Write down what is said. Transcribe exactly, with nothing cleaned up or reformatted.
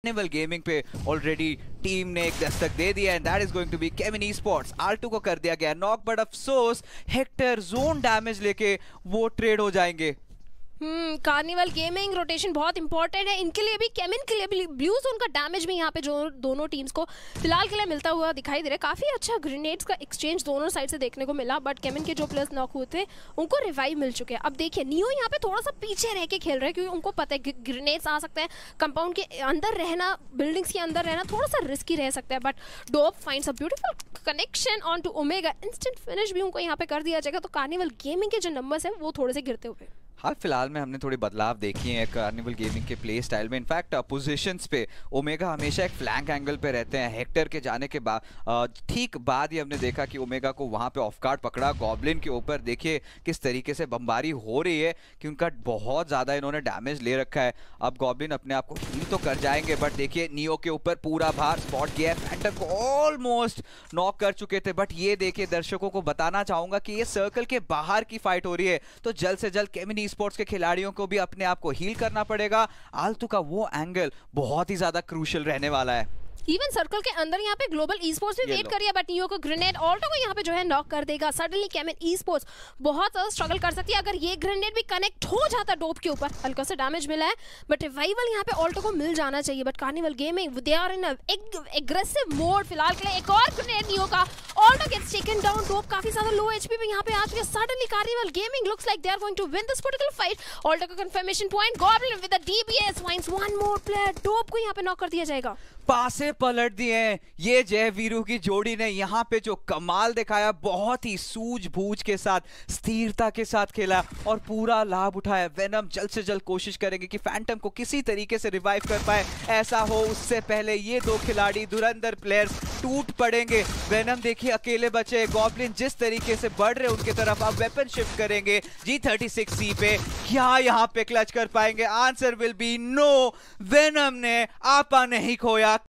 Carnival gaming पे already team ने एक दस्तक दे दिया and that is going to be Kevin esports. R two को कर दिया गया नॉक, बट अफसोस हेक्टर जोन डैमेज लेके वो ट्रेड हो जाएंगे। हम्म कार्निवल गेमिंग रोटेशन बहुत इंपॉर्टेंट है इनके लिए भी, केविन के लिए भी। ब्लू जोन का डैमेज भी यहाँ पे जो दोनों टीम्स को फिलहाल के लिए मिलता हुआ दिखाई दे रहा है। काफी अच्छा ग्रेनेड्स का एक्सचेंज दोनों साइड से देखने को मिला, बट केविन के जो प्लेयर्स नॉक हुए थे उनको रिवाइव मिल चुके हैं। अब देखिए नियो यहाँ पे थोड़ा सा पीछे रह के खेल रहे हैं क्योंकि उनको पता है ग्रेनेड्स आ सकते हैं, कंपाउंड के अंदर रहना, बिल्डिंग्स के अंदर रहना थोड़ा सा रिस्की रह सकता है। But Dope finds a beautiful connection on to Omega, instant finish भी उनको यहाँ पे कर दिया जाएगा। तो कार्निवल गेमिंग के जो नंबर्स हैं वो थोड़े से गिरते हुए हाल फिलहाल में हमने थोड़ी बदलाव देखी है कार्निवल गेमिंग के प्ले स्टाइल में। इनफैक्ट पोजीशंस पे ओमेगा हमेशा एक फ्लैंक एंगल पे रहते हैं। हेक्टर के जाने के बाद ठीक बाद ही हमने देखा कि ओमेगा को वहाँ पे ऑफ गार्ड पकड़ा। गॉब्लिन के ऊपर देखिए किस तरीके से बमबारी हो रही है कि उनका बहुत ज़्यादा इन्होंने डैमेज ले रखा है। अब गॉब्लिन अपने आप को हील तो कर जाएंगे, बट देखिए नियो के ऊपर पूरा भार स्पॉट किया है। फैंटम को ऑलमोस्ट नॉक कर चुके थे, बट ये देखिए दर्शकों को बताना चाहूँगा कि ये सर्कल के बाहर की फाइट हो रही है, तो जल्द से जल्द केविन ई-स्पोर्ट्स के खिलाड़ियों को भी अपने आप को हील करना पड़ेगा। आल्तू का वो एंगल बहुत ही ज्यादा क्रूशियल रहने वाला है। इवन सर्कल के अंदर यहाँ पे ग्लोबल ई-स्पोर्ट्स भी वेट कर रही है, बट नियो को ग्रेनेड ऑल्टो को यहाँ पे जो है नॉक कर देगा। सडनली केविन ई-स्पोर्ट्स बहुत ज्यादा स्ट्रगल कर सकती है। अगर ये ग्रेनेड भी कनेक्ट हो जाता डोप के ऊपर, हल्का सा डैमेज मिला है, बट रिवाइवल यहाँ पे ऑल्टो को मिल जाना चाहिए। But Carnival gaming they are in aggressive mode फिलहाल के लिए। एक और ग्रेनेड नियो का, Alto gets taken down. Dope काफी ज्यादा लो एचपी पे यहाँ पे आ चुके हैं। Suddenly Carnival gaming looks like they are going to win this particular fight. Alto का confirmation point, Goblin with the DBS finds one more player. Dope को यहाँ पे नॉक कर दिया जाएगा। पासे पलट दिए हैं ये जय वीरू की जोड़ी ने। यहाँ पे जो कमाल दिखाया, बहुत ही सूझबूझ के साथ, स्थिरता के साथ खेला और पूरा लाभ उठाया। वेनम जल्द से जल्द कोशिश करेंगे कि फैंटम को किसी तरीके से रिवाइव कर पाए। ऐसा हो उससे पहले ये दो खिलाड़ी धुरंधर प्लेयर्स टूट पड़ेंगे। वेनम देखिए अकेले बचे। गॉब्लिन जिस तरीके से बढ़ रहे उनकी तरफ अब वेपन शिफ्ट करेंगे जी थर्टी सिक्स सी पे। क्या यहाँ पे क्लच कर पाएंगे? Answer will be no. Venom ने आपा नहीं खोया।